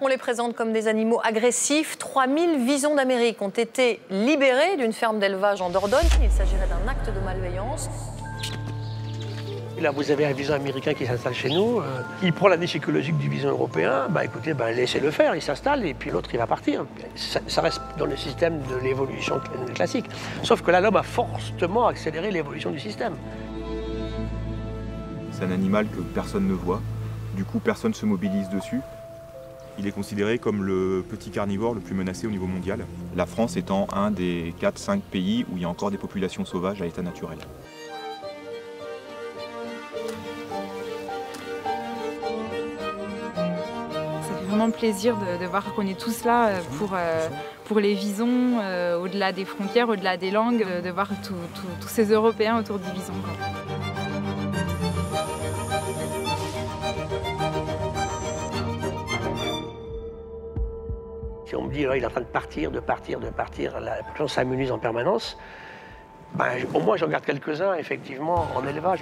les présente comme des animaux agressifs. 3000 visons d'Amérique ont été libérés d'une ferme d'élevage en Dordogne. Il s'agirait d'un acte de malveillance. Là, vous avez un vison américain qui s'installe chez nous. Il prend la niche écologique du vison européen. Bah, écoutez, laissez-le faire, il s'installe et puis l'autre, il va partir. Ça reste dans le système de l'évolution classique. Sauf que là, l'homme a fortement accéléré l'évolution du système. C'est un animal que personne ne voit. Du coup, personne ne se mobilise dessus. Il est considéré comme le petit carnivore le plus menacé au niveau mondial. La France étant un des 4-5 pays où il y a encore des populations sauvages à l'état naturel. Vraiment plaisir de voir qu'on est tous là pour les visons, au-delà des frontières, au-delà des langues, de voir tous ces Européens autour du vison. Si on me dit, là, il est en train de partir, les gens s'amusent en permanence, au moins j'en garde quelques-uns, effectivement, en élevage.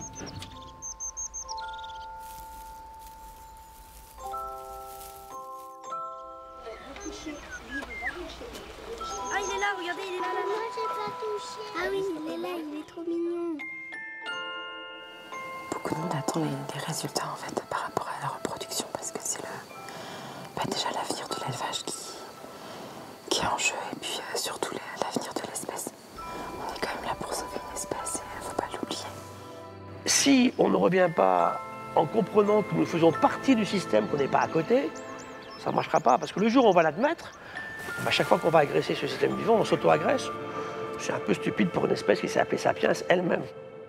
Ah, il est là, regardez, il est là. Moi, j'ai pas touché. Ah oui, il est là, il est trop mignon. Beaucoup de monde attend les résultats, en fait, par rapport à la reproduction, parce que c'est déjà l'avenir de l'élevage qui est en jeu, et puis surtout l'avenir de l'espèce. On est quand même là pour sauver une espèce, et il ne faut pas l'oublier. Si on ne revient pas en comprenant que nous faisons partie du système, qu'on n'est pas à côté, ça ne marchera pas, parce que le jour où on va l'admettre, chaque fois qu'on va agresser ce système vivant, on s'auto-agresse. C'est un peu stupide pour une espèce qui s'est appelée Sapiens elle-même.